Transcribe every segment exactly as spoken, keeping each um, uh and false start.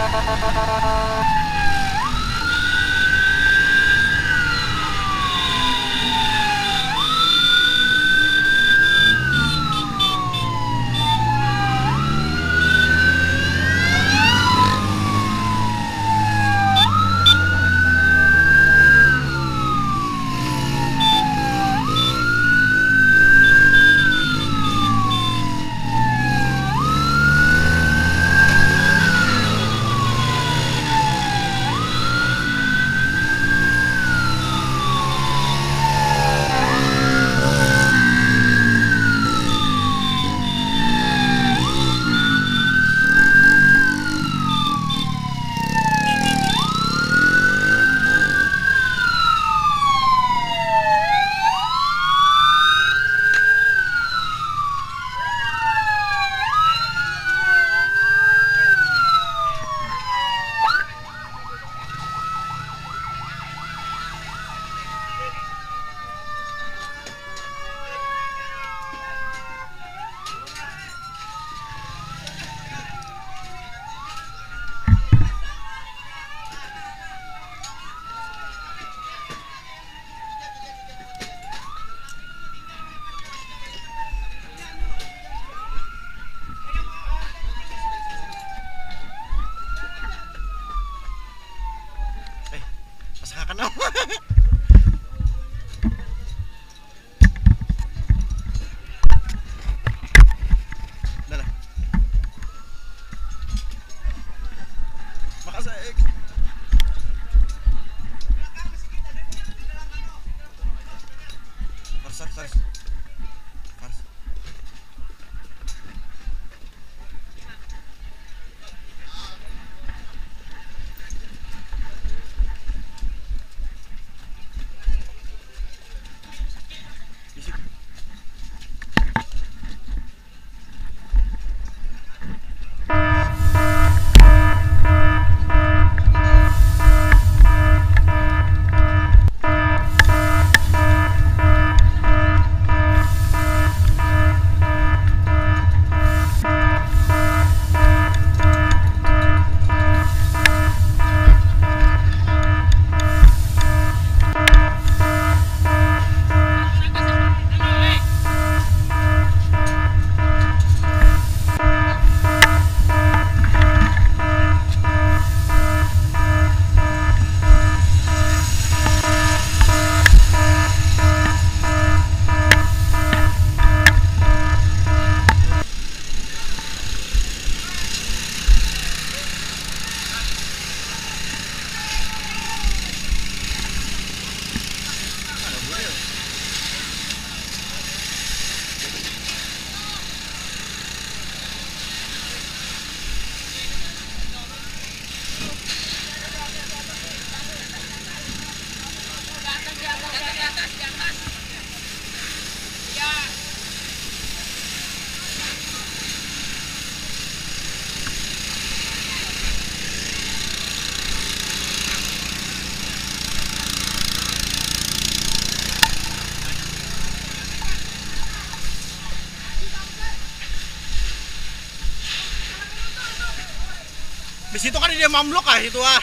Di situ kan dia mamblok ah itu ah.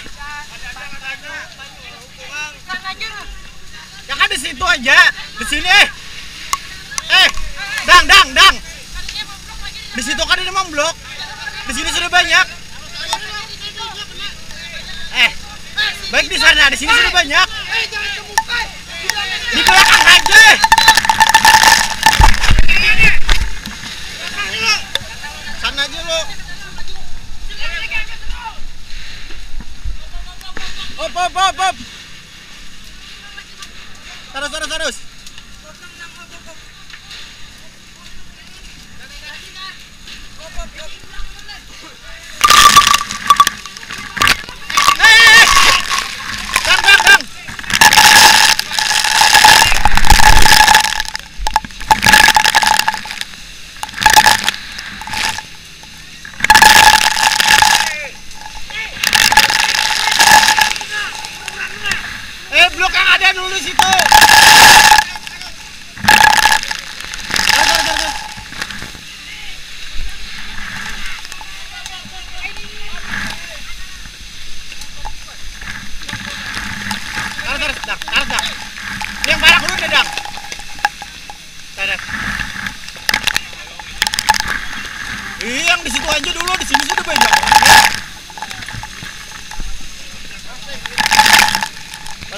Ya kan di situ aja. Di sini eh. Eh, dang dang dang. Di situ kan dia mamblok. Di sini sudah banyak. Eh, baik di sana, di sini sudah banyak. Di belakang aja. Sana aja lo. Op, op, op, op. Terus, terus, terus. Hei, dang, dang, dang. Eh, blok yang ada dulu situ.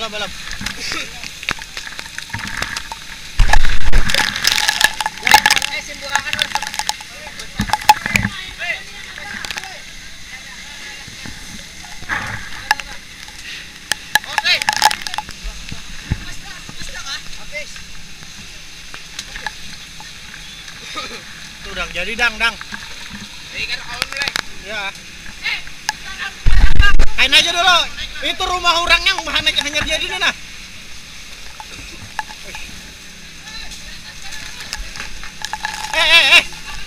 belum, belum. Tuh dang, jadi dang, dang. Ya. Kain aja dulu. Itu rumah orang yang hanya hanya jadi nih nah. Eh, eh, eh.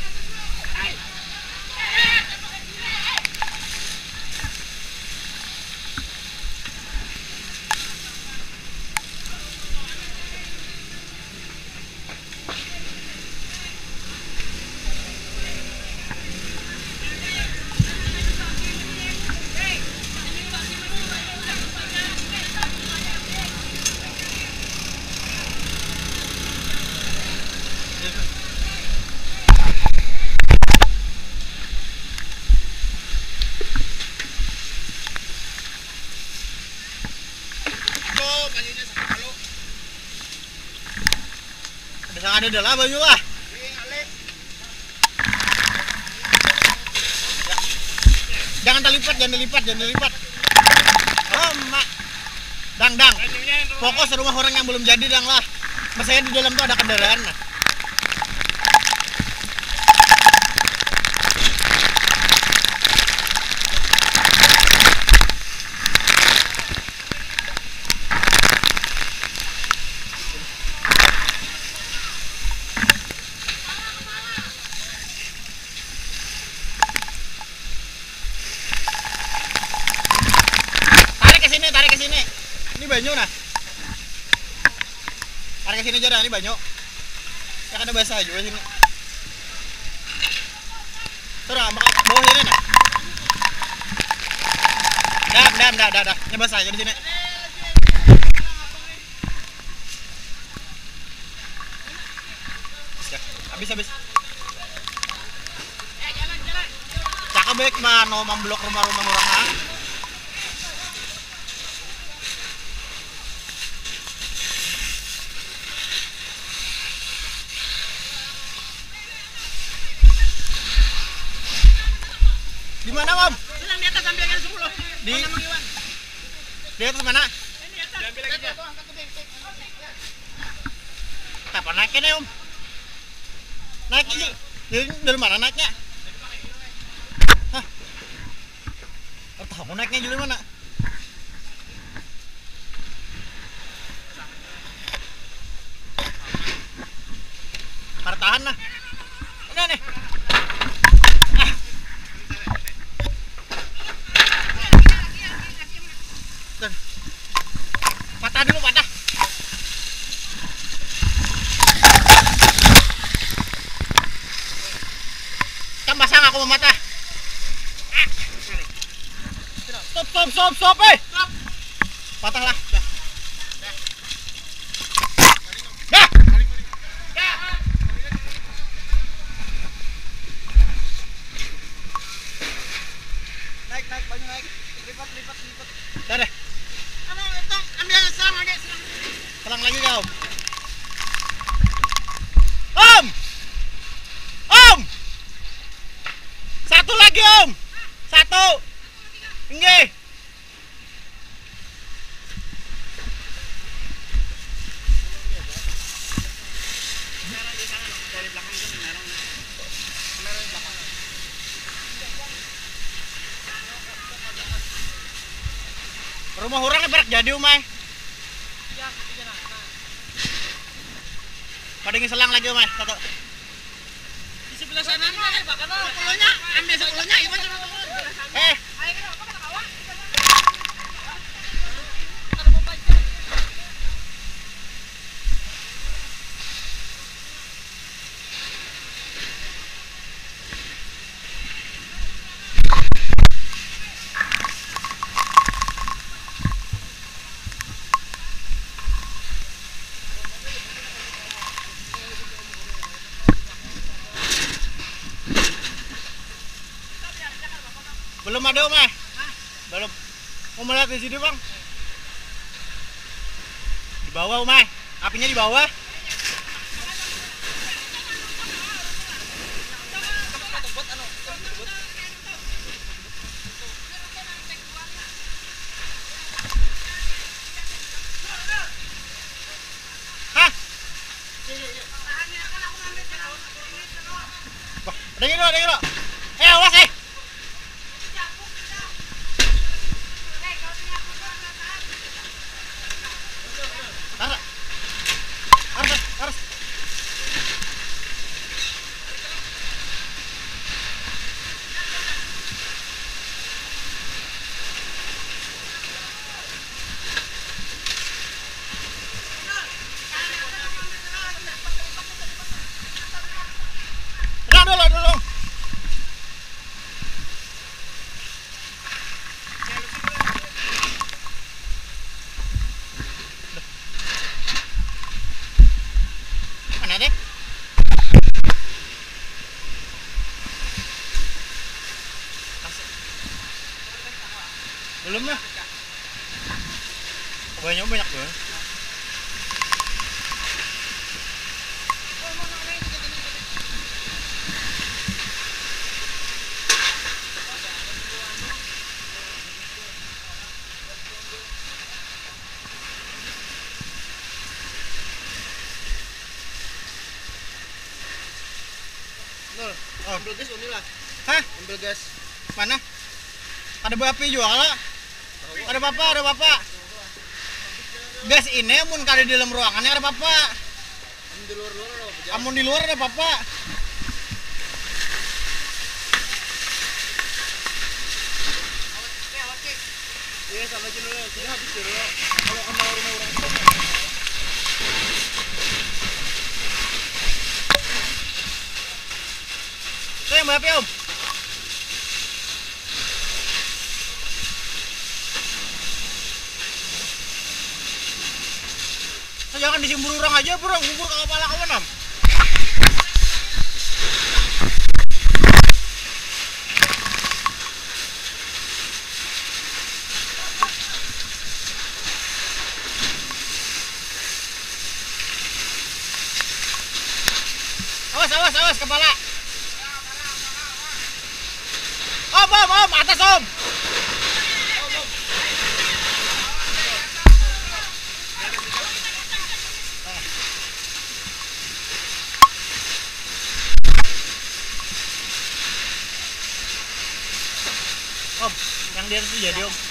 Ada ada lah banyu lah. Ya. Jangan terlipat, jangan terlipat, jangan terlipat. Oh, mak. Dang, dang. Fokus rumah orang yang belum jadi dang lah. Masanya di dalam tuh ada kendaraan. Nah. Ini banyu nah. Tarik ke sini aja dah, ini banyu. Ya kan ada basah juga sini. Terus bawah sini nah. Dah, dah, dah, dah, dah. Ini basah aja di sini. Ya, habis habis. Cakep baik mano memblok rumah-rumah orang. Di mana, Om? Bilang di atas ambil yang sepuluh. Di Di atas mana? Ini atas. Ambil lagi aja. Kapan naiknya nih, Om? Naiknya dari, dari mana naiknya? Hah? Oh, tahu naiknya dari mana? Pertahan lah. Ini nih. Patah dulu, patah. Kan pasang aku mau matah. Stop, stop, stop, stop, eh. Patah lah. Dah. Dah. Naik, naik, banyu naik. Lipat, lipat, lipat. Dah deh. Selang lagi kau. Om! Om! Satu lagi, Om! Satu! Inggih! Rumah orang berak jadi, Umay. Padahal selang lagi, Mas. Satu. Di sebelah sana nih, bakal sepuluhnya, ambil sepuluhnya, Iwan suruh turun. Eh. Ayo kenapa kata kawan? Belum ada, Om. Belum. Mau melihat di sini, Bang. Di bawah, Umay. Apinya di bawah. Hah? Wah, ada yang dulu, ada yang dulu. Eh, awas eh. Taruh. Harus, harus. Dulu, dulu, dulu. Mana deh? Belum lah. Banyak banyak tuh. Nol, Oh, ambil gas unilah. hah? Ambil gas. Mana? Ada bapi juga lah. Ada bapak, ada bapak. Gas ini mun kada di dalam ruangannya ada bapak. Ambil di luar-luar ada apa? Jangan. Amun di luar ada bapak. Iya, sama aja dulu. Tidak habis dulu. Kalau sama rumah orang tua. Itu yang bapi, Om. Nah, jangan disimbur orang aja, bro. Bubur ke kepala kawan, Om. Awas, awas, awas kepala. Om, om, om, atas om. Om, yang di atas itu jadi om.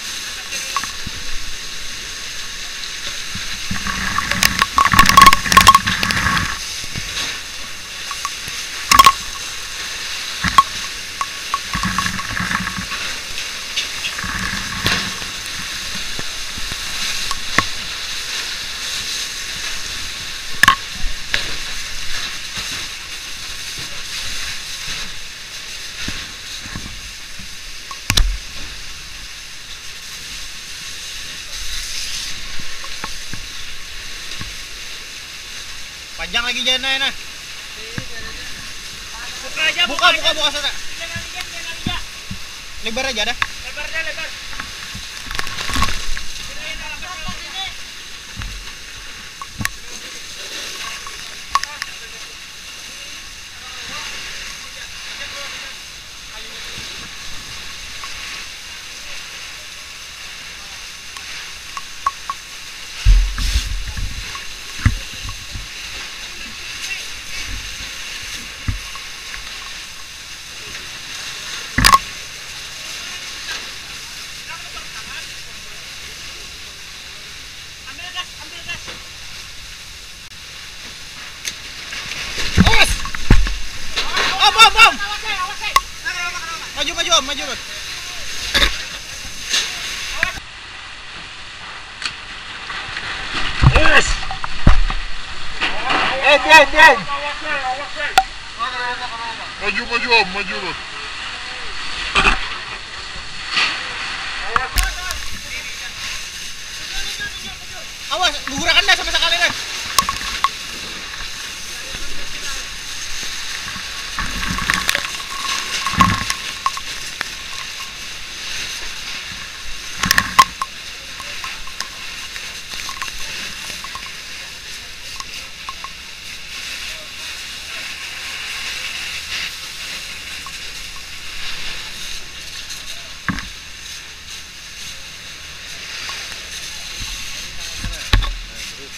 Panjang lagi jalannya nah. Buka aja, Buka, buka, buka sana. Jangan lihat, jangan lihat. Lebar aja dah. Lebarnya lebar. Awas! Om, om, om! Maju, maju, om, maju. Awas! Om, om, om! Maju, maju, om, maju. Awas, gugurakan dah sama sekali dah.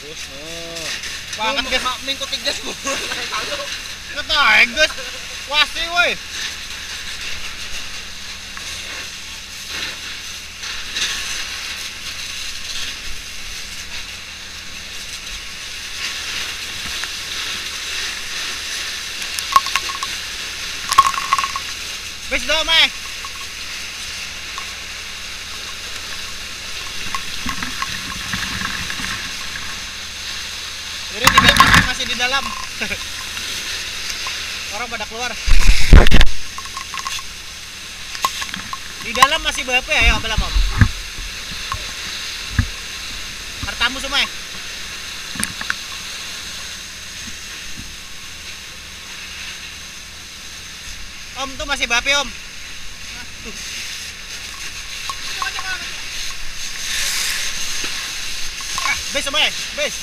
Terus, oh. Wah, angkat gas. Mak mingkot gas mo. Ketaik gas. Wasi woi. Wis do meh. Jadi tiga kaki masih di dalam. Orang pada keluar. Di dalam masih berapa ya? Ayo belam om. Hartamu semua ya? Om tuh masih bapi om. Tuh. Ah, bes semua ya? Bes.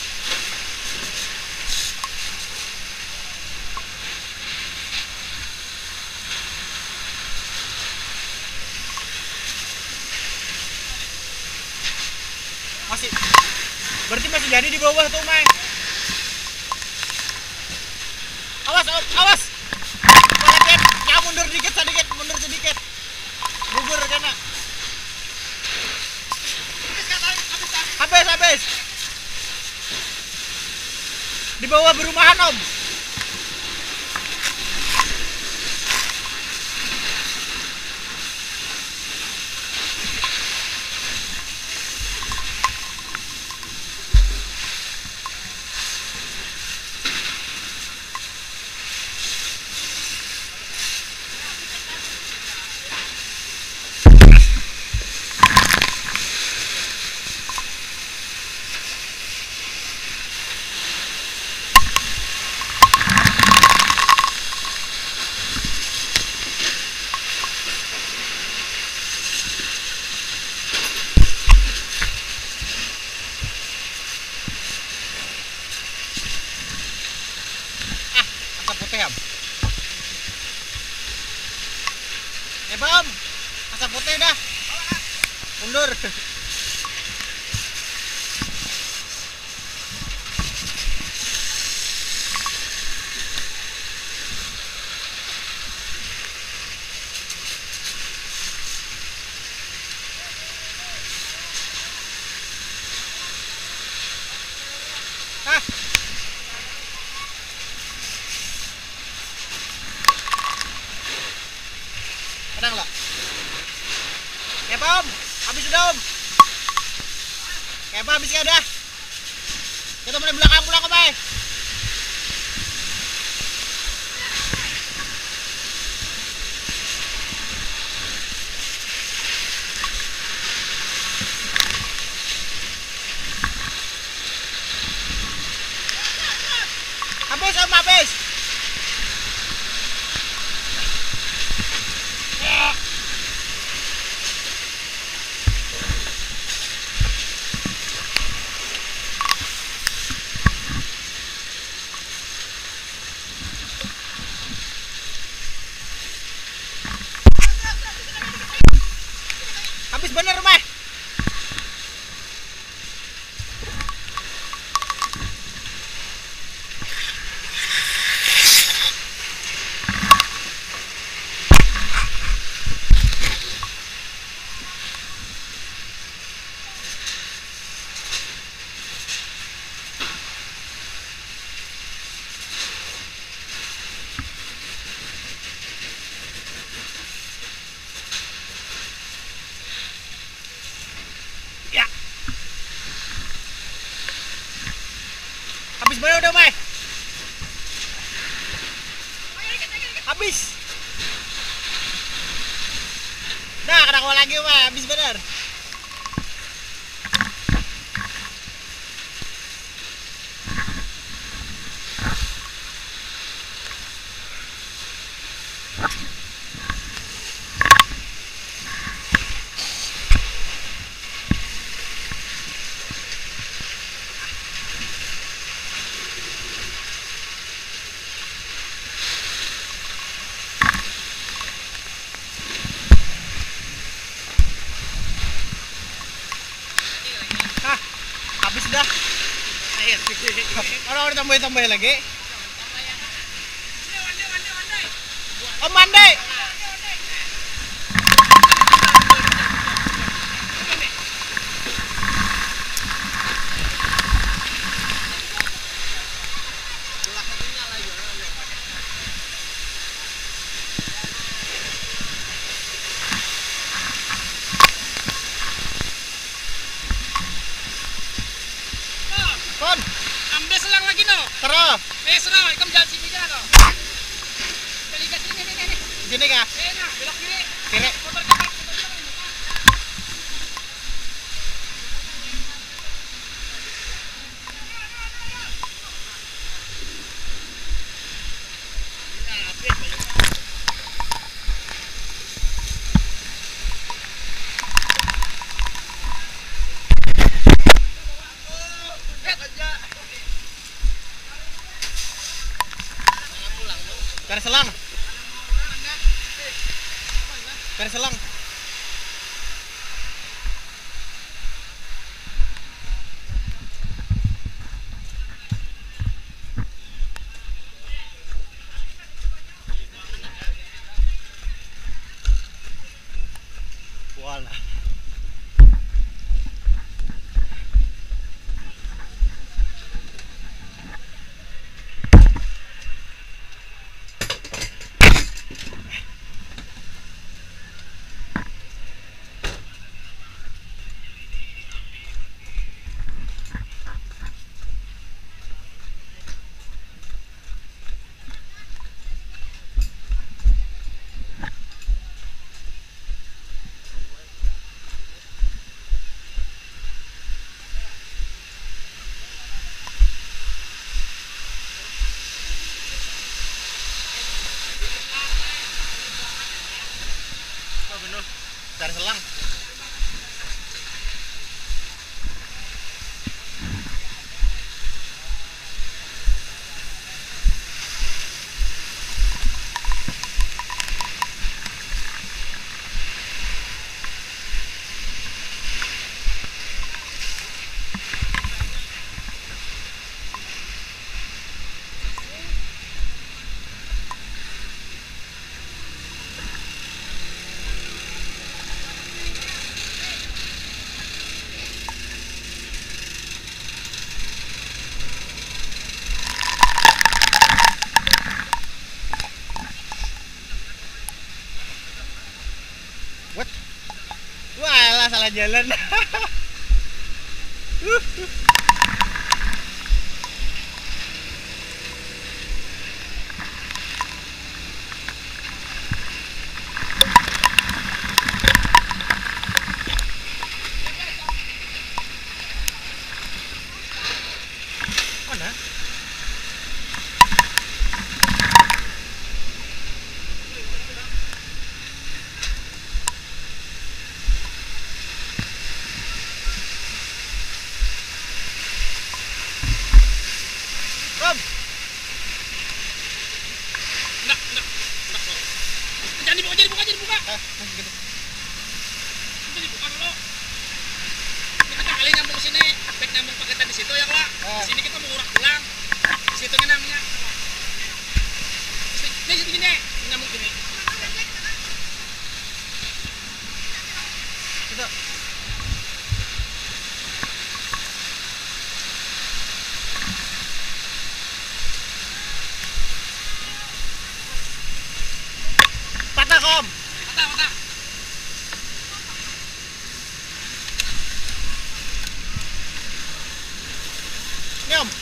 Masih. Berarti masih jadi di bawah tuh, Mai. Awas, om, awas. Ya mundur dikit sedikit, mundur sedikit. Gugur kena. Habis, habis. Di bawah perumahan, Om. Eh bam, asap putih dah. Mundur. Hah? Kadang lah. Ya Om, habis sudah Om. Ya Pak, habis ya udah. Kita mulai belakang pulang ke Bay. Habis Om, habis. Habis bener mah. Ya. Habis bener udah, Mai. Habis. Nah, kena gua lagi, Mai. Habis bener. Habis dah. air. Orang udah tambahin tambahin lagi. Om Mandi. Kon, Ambil selang lagi no. terus. Eh serang, ikam jalan sini jalan no. Balik ke sini nih nih. Sini kah? Eh nah, belok kiri. Kiri. Motor cepat, motor cepat. Cari selang. Cari selang. Walah. Cari selang. What? Walah, salah jalan. Mana? Kom. Nak, nak, nak. Jangan dibuka, jangan dibuka, jangan dibuka. Ah, masih gitu. Jangan dibuka dulu. Kita kali nyambung sini, back nyambung paketan di situ ya Kak. Ah. Di sini kita mau urak ulang. Di situ namanya. Di situ gini, nyambung gini. Itu. Patah, Kom. Patah, patah. Ini, Om.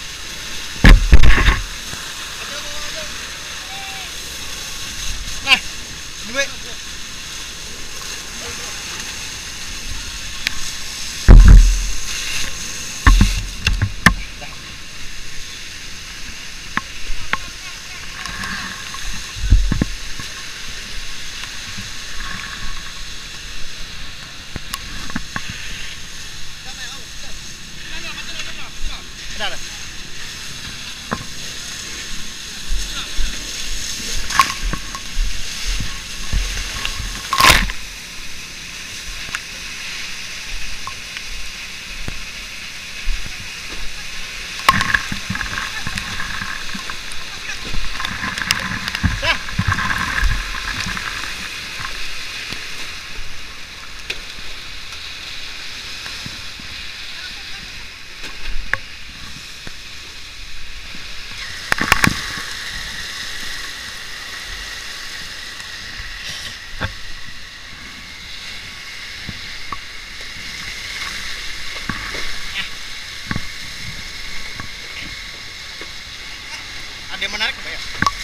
Ada yang menarik apa ya?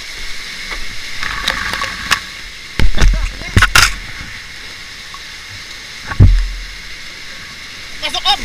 Masuk om.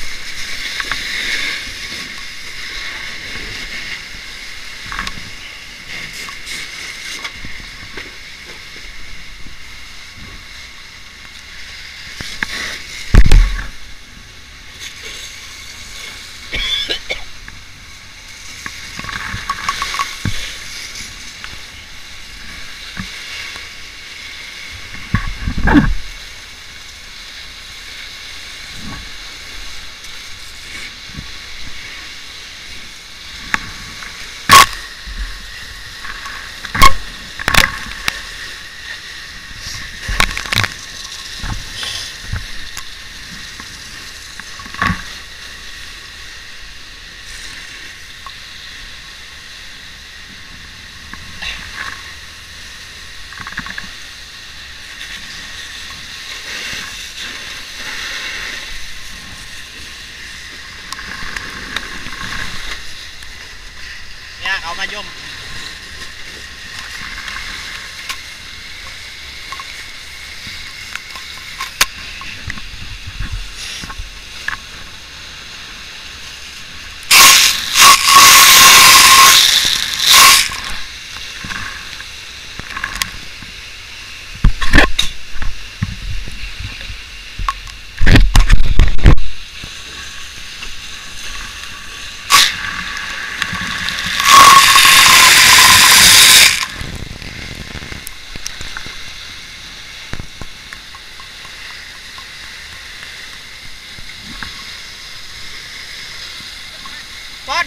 Ya, kau maju om. Pon.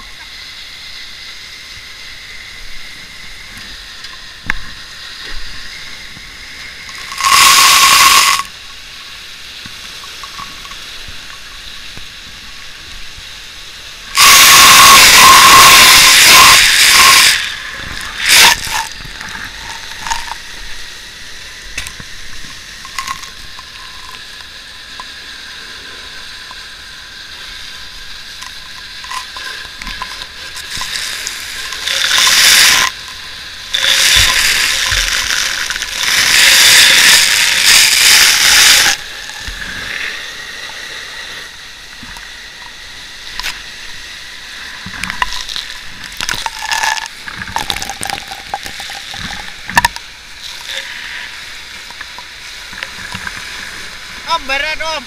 Om, beres om.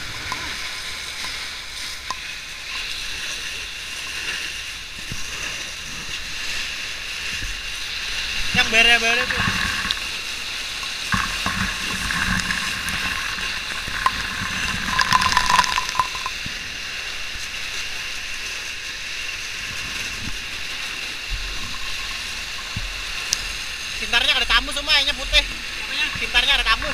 Yang beres-beres tuh. Pintarnya ada tamu semua, ini putih. Apanya? Pintarnya ada tamu.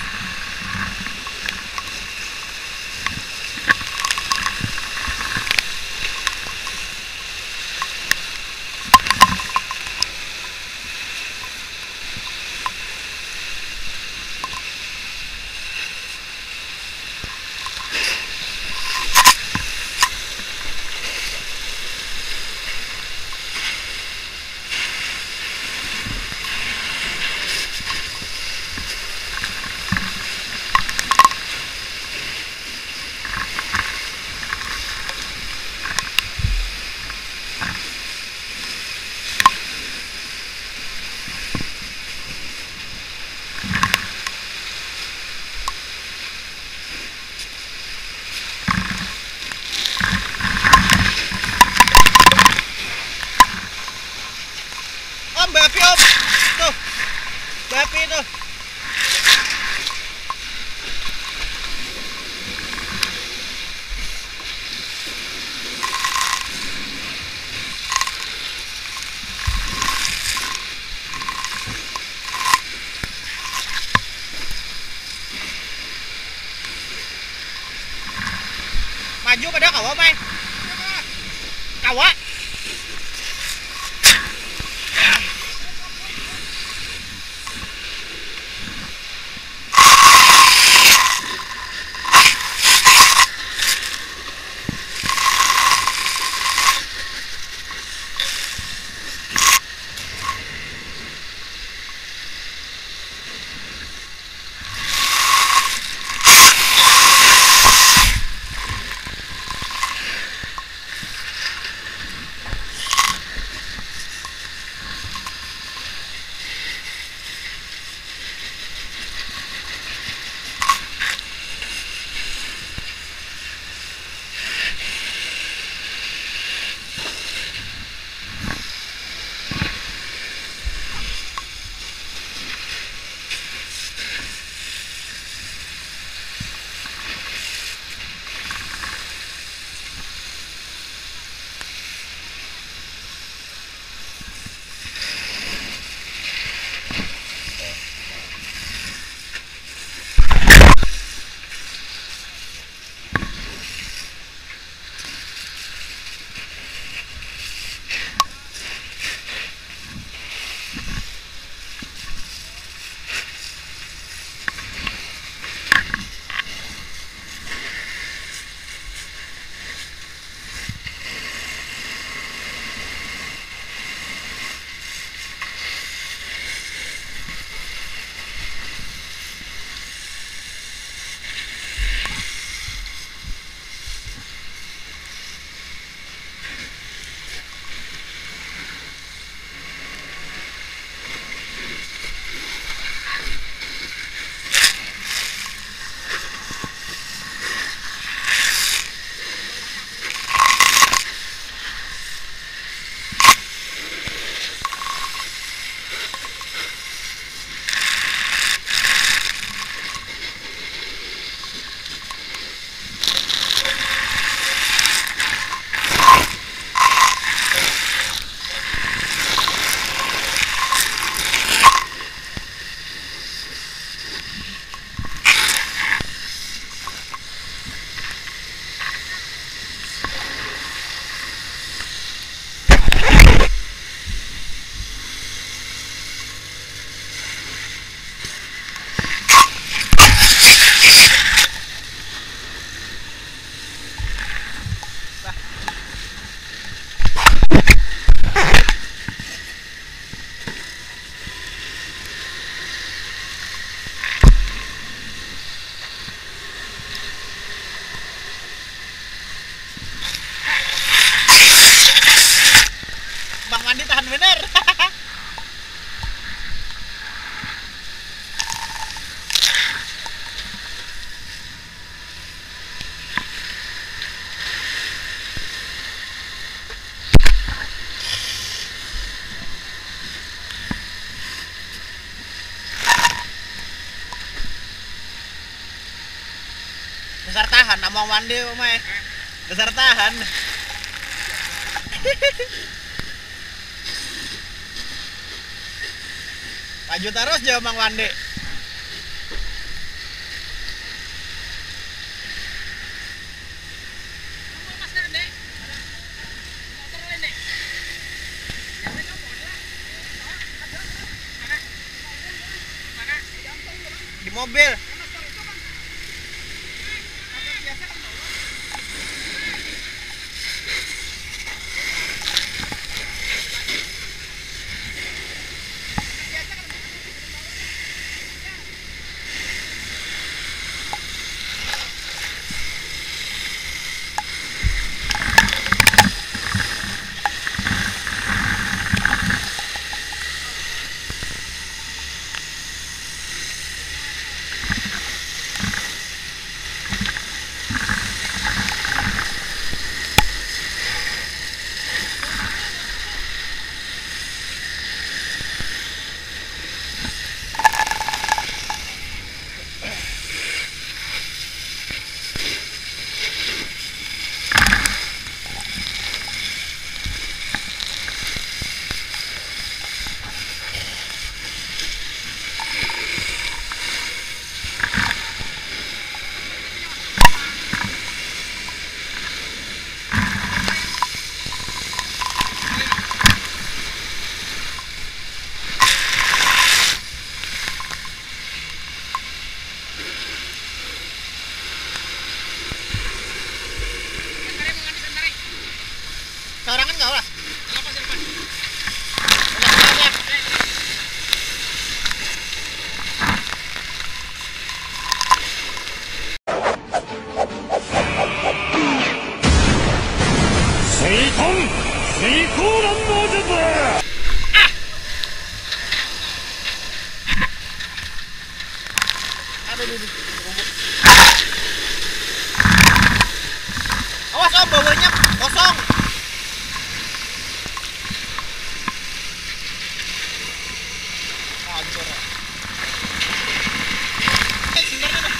Om, bapi om. Tuh. Bapi tuh. Maju pada kawa, Mai. Kawa. bener. Dasar tahan, among mandi omai. Dasar tahan. Maju terus jauh Mang Wandi. Di mobil. Seorangan enggak lah. Seiton, Seikoran no Jutsu! Aduh, aduh, aduh. Awas om, bawahnya kosong. Hancur. Eh, sinarnya dong.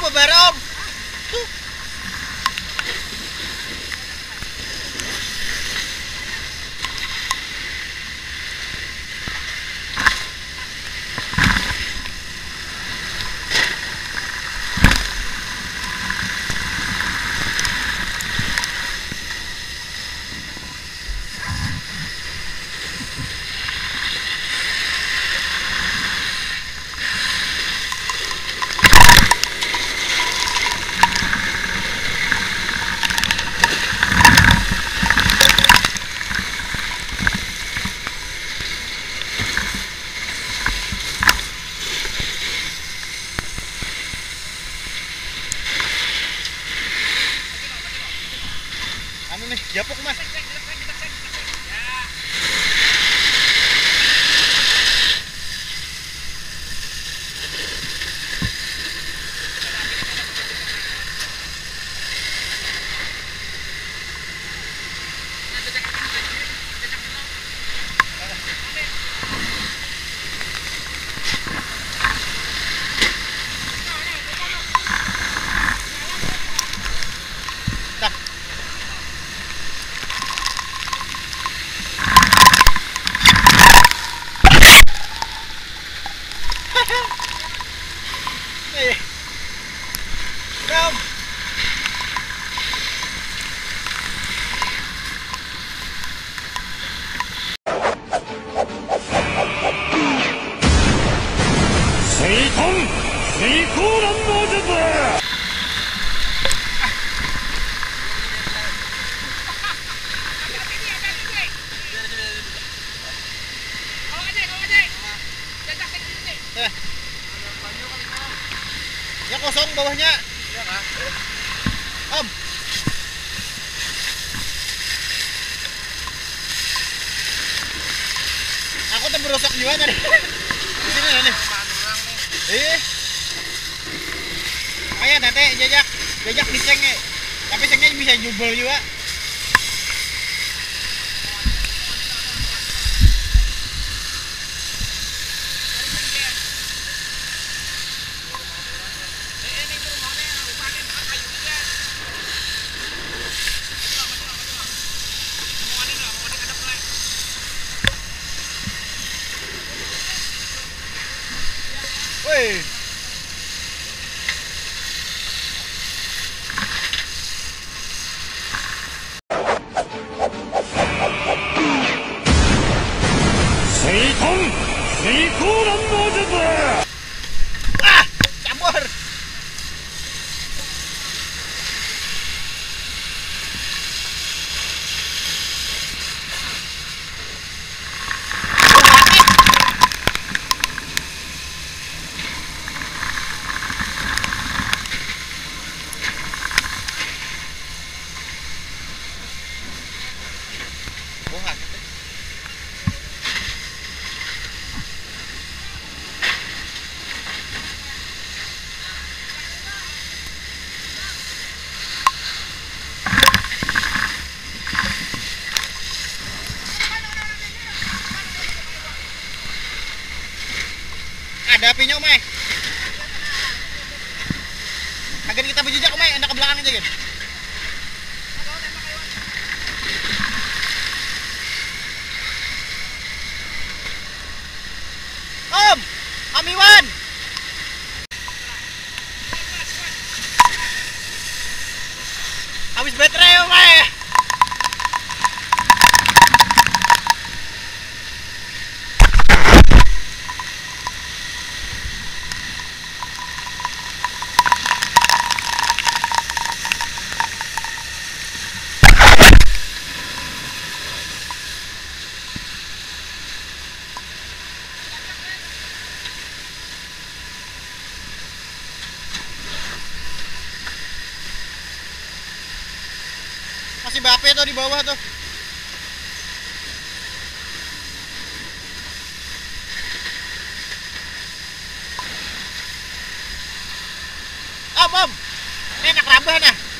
babara om. Tuh. Anu nih, japuk mas. Eh, Ram. Seiton Seikoran no Jutsu! Eh. Ya kosong bawahnya. Iya kah? Om. Aku tuh berosok juga tadi. Di sini loh nih. Eh. Ayo nanti jajak, jajak di ceng nih. Tapi cengnya bisa jubel juga. Woi. Seiton Seikoran no Jutsu! Ah, campur. Bukan. Ada apinya Umay. Agen kita berjejak Umay, anda ke belakang aja Gen. Om, Om Iwan. Habis baterai Umay. Masih bape tuh di bawah tuh. Om, om. Ini enak rambah nah.